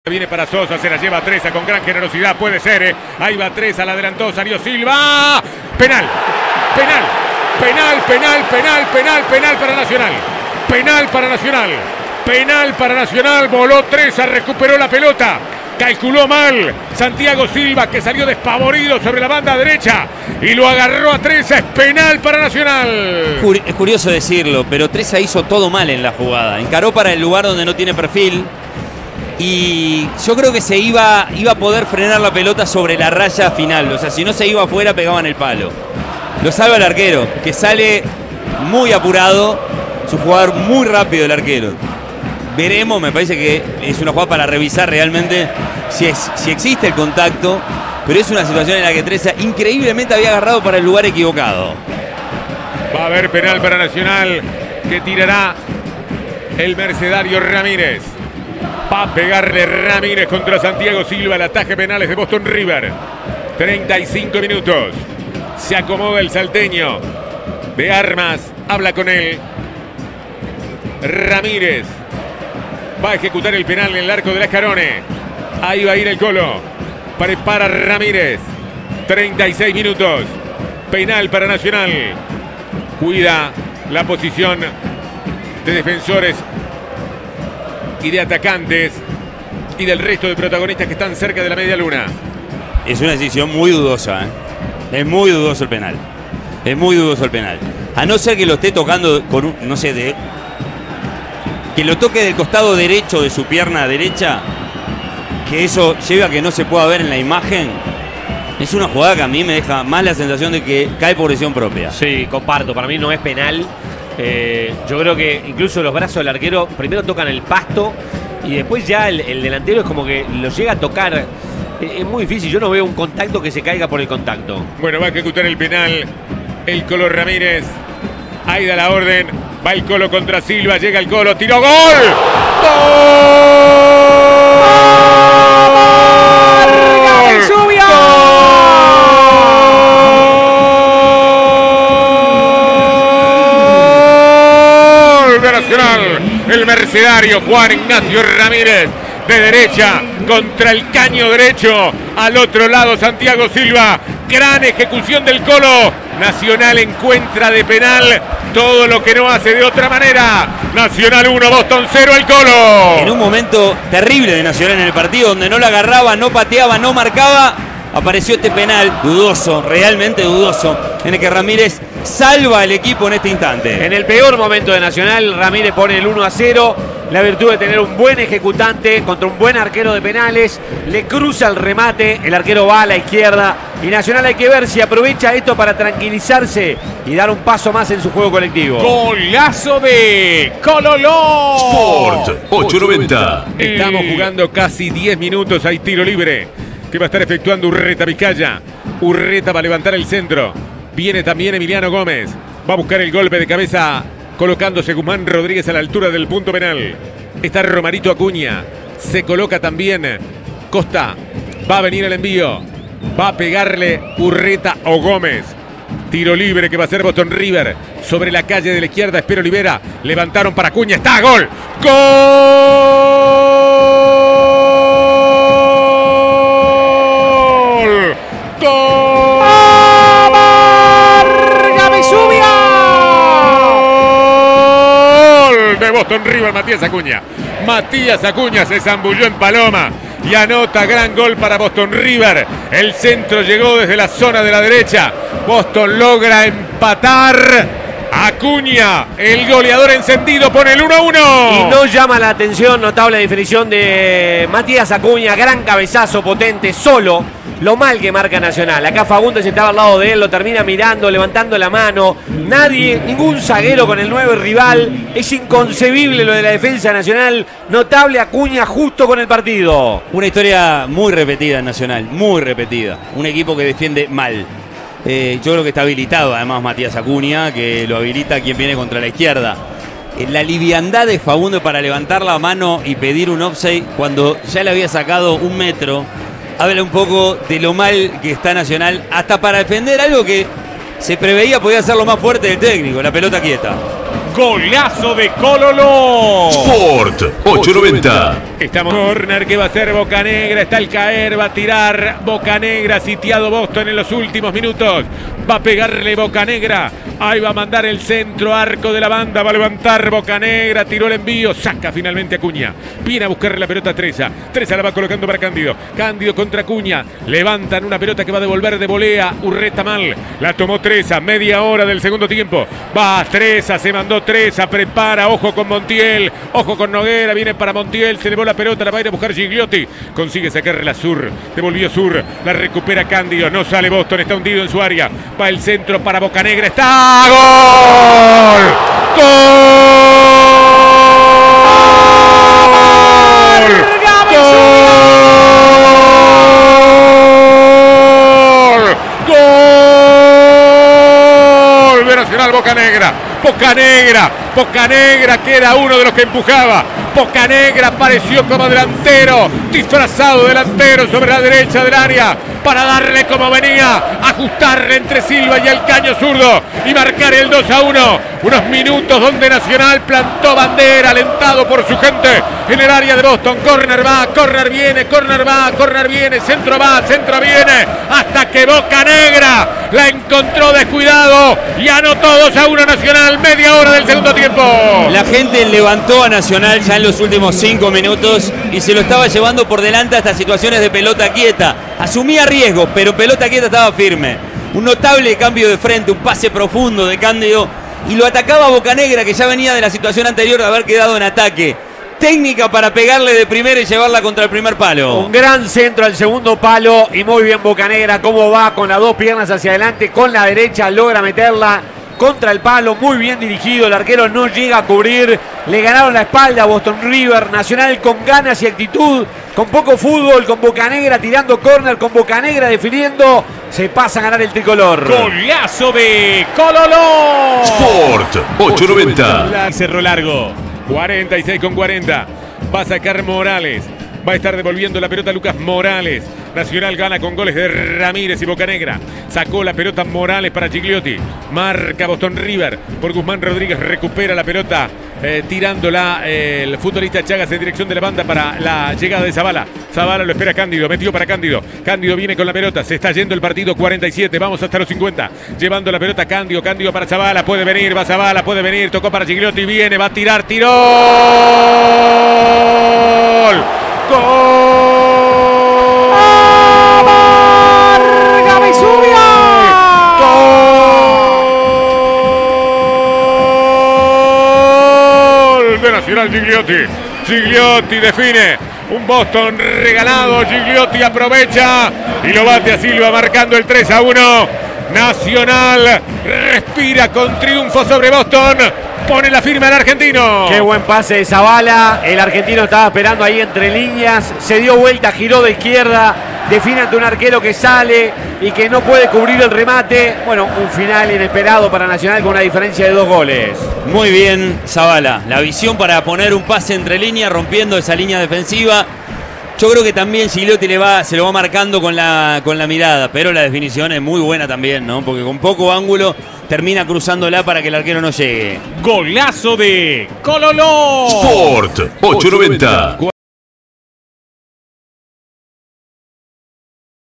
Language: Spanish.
Viene para Sosa, se la lleva a Treza con gran generosidad, puede ser, ahí va Treza, la adelantó, salió Silva, penal para Nacional, penal para Nacional, voló Treza, recuperó la pelota, calculó mal Santiago Silva, que salió despavorido sobre la banda derecha y lo agarró a Treza, es penal para Nacional. Es curioso decirlo, pero Treza hizo todo mal en la jugada, encaró para el lugar donde no tiene perfil. Y yo creo que se iba a poder frenar la pelota sobre la raya final. O sea, si no se iba afuera, pegaban el palo. Lo salva el arquero, que sale muy apurado. Es un jugador muy rápido el arquero. Veremos, me parece que es una jugada para revisar realmente si existe el contacto. Pero es una situación en la que Treza increíblemente había agarrado para el lugar equivocado. Va a haber penal para Nacional, que tirará el mercedario Ramírez. Va a pegarle Ramírez contra Santiago Silva, el ataque penales de Boston River. 35 minutos. Se acomoda el salteño de Armas, habla con él. Ramírez va a ejecutar el penal en el arco de la Escarone. Ahí va a ir el Colo. Prepara Ramírez. 36 minutos. Penal para Nacional. Cuida la posición de defensores y de atacantes y del resto de protagonistas que están cerca de la media luna. Es una decisión muy dudosa, ¿eh? Es muy dudoso el penal. Es muy dudoso el penal. A no ser que lo esté tocando con un, no sé, que lo toque del costado derecho de su pierna derecha, que eso lleva a que no se pueda ver en la imagen. Es una jugada que a mí me deja más la sensación de que cae por decisión propia. Sí, comparto. Para mí no es penal. Yo creo que incluso los brazos del arquero primero tocan el pasto y después ya el delantero es como que lo llega a tocar. Es muy difícil, yo no veo un contacto que se caiga por el contacto. Bueno, va a ejecutar el penal el Colo Ramírez. Ahí da la orden, va el Colo contra Silva, llega el Colo, tiró, ¡gol! El mercedario Juan Ignacio Ramírez, de derecha contra el caño derecho, al otro lado Santiago Silva, gran ejecución del Colo. Nacional encuentra de penal todo lo que no hace de otra manera. Nacional 1, Boston 0, el Colo. En un momento terrible de Nacional en el partido, donde no la agarraba, no pateaba, no marcaba, apareció este penal dudoso, realmente dudoso, en el que Ramírez salva al equipo en este instante. En el peor momento de Nacional, Ramírez pone el 1-0. La virtud de tener un buen ejecutante contra un buen arquero de penales. Le cruza el remate, el arquero va a la izquierda. Y Nacional hay que ver si aprovecha esto para tranquilizarse y dar un paso más en su juego colectivo. Golazo de Cololó. Sport 890. Estamos jugando casi 10 minutos. Hay tiro libre que va a estar efectuando Urreta Vizcaya. Urreta va a levantar el centro. Viene también Emiliano Gómez. Va a buscar el golpe de cabeza, colocándose Guzmán Rodríguez a la altura del punto penal. Está Romarito Acuña. Se coloca también Costa. Va a venir el envío. Va a pegarle Urreta o Gómez. Tiro libre que va a ser Boston River. Sobre la calle de la izquierda, espera Olivera. Levantaron para Acuña. ¡Está! ¡Gol! ¡Gol! ¡Gol! De Boston River, Matías Acuña. Matías Acuña se zambulló en Paloma y anota gran gol para Boston River. El centro llegó desde la zona de la derecha. Boston logra empatar. Acuña, el goleador encendido, pone el 1-1. Y no llama la atención, notable definición de Matías Acuña. Gran cabezazo potente, solo. Lo mal que marca Nacional. Acá Fagundes estaba al lado de él, lo termina mirando, levantando la mano. Nadie, ningún zaguero con el 9 rival. Es inconcebible lo de la defensa nacional. Notable Acuña justo con el partido. Una historia muy repetida en Nacional, muy repetida. Un equipo que defiende mal. Yo creo que está habilitado además Matías Acuña, que lo habilita quien viene contra la izquierda. La liviandad de Fagundes para levantar la mano y pedir un offside cuando ya le había sacado 1 metro. Habla un poco de lo mal que está Nacional, hasta para defender algo que se preveía podía ser lo más fuerte del técnico, la pelota quieta. Golazo de Cololó. Sport 890. Estamos corner que va a hacer Bocanegra, está el caer, va a tirar Bocanegra, sitiado Boston en los últimos minutos, va a pegarle Bocanegra, ahí va a mandar el centro, arco de la banda, va a levantar Bocanegra, tiró el envío, saca finalmente Acuña, viene a buscarle la pelota a Treza, Treza la va colocando para Cándido, Cándido contra Acuña, levantan una pelota que va a devolver de volea, Urreta mal, la tomó Treza, media hora del segundo tiempo, va Treza, se mandó Treza, prepara, ojo con Montiel, ojo con Noguera, viene para Montiel, se le va la pelota, la va a ir a buscar Gigliotti, consigue sacarle la Sur, devolvió Sur, la recupera Cándido, no sale Boston, está hundido en su área, va el centro para Bocanegra, está ¡gol! ¡Gol! De Nacional Bocanegra. Bocanegra que era uno de los que empujaba. Bocanegra apareció como delantero, disfrazado delantero sobre la derecha del área para darle como venía, ajustarle entre Silva y el caño zurdo y marcar el 2-1. Unos minutos donde Nacional plantó bandera, alentado por su gente en el área de Boston. Corner va, corner viene, corner va, corner viene, centro va, centro viene, hasta que Bocanegra la encontró descuidado y anotó 2-1 Nacional, media hora del segundo tiempo. La gente levantó a Nacional ya en los últimos 5 minutos y se lo estaba llevando por delante hasta situaciones de pelota quieta. Asumía riesgo, pero pelota quieta estaba firme. Un notable cambio de frente, un pase profundo de Cándido y lo atacaba Bocanegra, que ya venía de la situación anterior de haber quedado en ataque. Técnica para pegarle de primera y llevarla contra el primer palo. Un gran centro al segundo palo y muy bien Bocanegra, cómo va con las dos piernas hacia adelante, con la derecha logra meterla contra el palo, muy bien dirigido, el arquero no llega a cubrir, le ganaron la espalda a Boston River. Nacional con ganas y actitud, con poco fútbol, con Bocanegra tirando córner, con Bocanegra definiendo, se pasa a ganar el tricolor. Golazo de Cololó. Sport 890. Cerro largo, 46-40, va a sacar Morales. Va a estar devolviendo la pelota a Lucas Morales. Nacional gana con goles de Ramírez y Bocanegra. Sacó la pelota Morales para Gigliotti. Marca Boston River por Guzmán Rodríguez. Recupera la pelota tirándola el futbolista Chagas en dirección de la banda para la llegada de Zavala. Zavala lo espera Cándido. Metió para Cándido. Cándido viene con la pelota. Se está yendo el partido 47. Vamos hasta los 50. Llevando la pelota Cándido. Cándido para Zavala. Puede venir. Va Zavala. Puede venir. Tocó para Gigliotti. Viene. Va a tirar. Tiró. ¡Gol! ¡Vargas Vesubia! ¡Gol de Nacional Gigliotti! Gigliotti define. Un Boston regalado. Gigliotti aprovecha y lo bate a Silva marcando el 3-1. Nacional respira con triunfo sobre Boston. Pone la firma el argentino. Qué buen pase de Zavala. El argentino estaba esperando ahí entre líneas. Se dio vuelta, giró de izquierda. Define ante un arquero que sale y que no puede cubrir el remate. Bueno, un final inesperado para Nacional con una diferencia de 2 goles. Muy bien Zavala. La visión para poner un pase entre líneas, rompiendo esa línea defensiva. Yo creo que también Gigliotti se lo va marcando con la mirada, pero la definición es muy buena también, ¿no? Porque con poco ángulo termina cruzándola para que el arquero no llegue. Golazo de Cololó. Sport 890.